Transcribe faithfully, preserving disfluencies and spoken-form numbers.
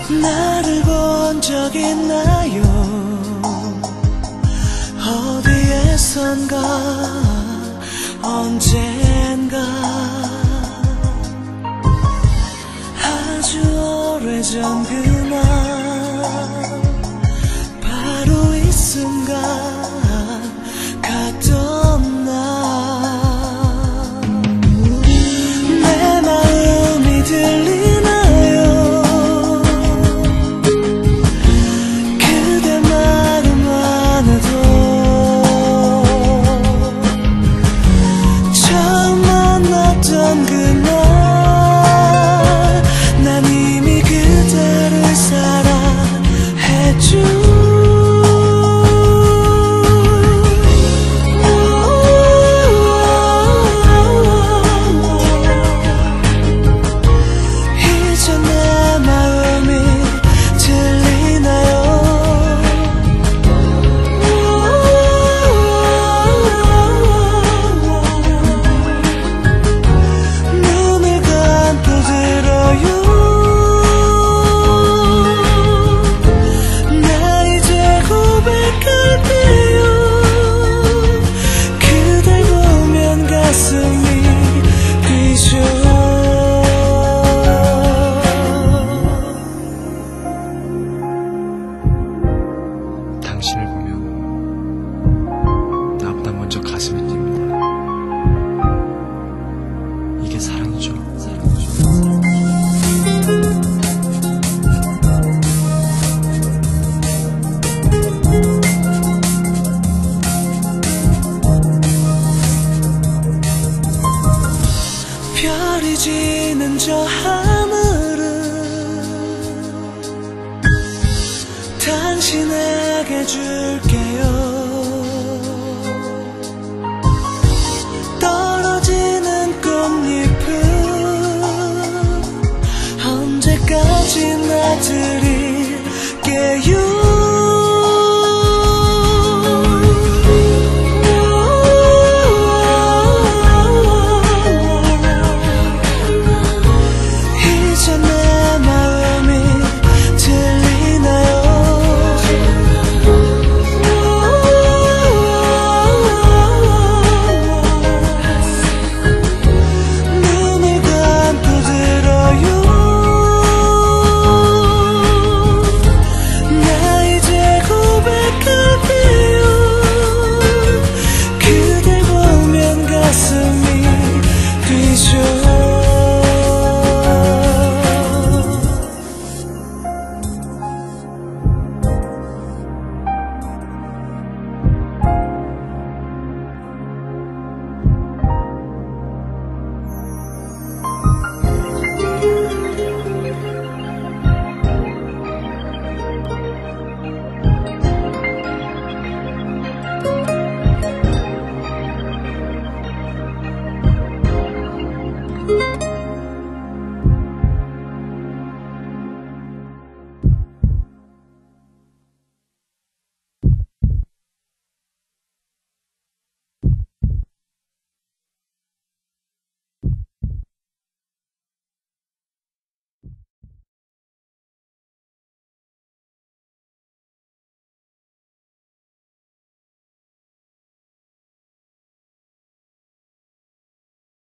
나를 본 적 있나요? 어디에선가 언젠가 아주 오래전 그날 바로 이 순간 갔던 날 내 마음이 들리나요? 그대 말만 해도 처음 만났던 그날 난 이미 그대를 사랑했죠. 당신을 보면 나보다 먼저 가슴이 뜁니다. 이게 사랑이죠. 사랑이죠. 별이 지는 저 하늘은 당신에게 줄게요. 떨어지는 꽃잎은 언제까지나 드릴게요.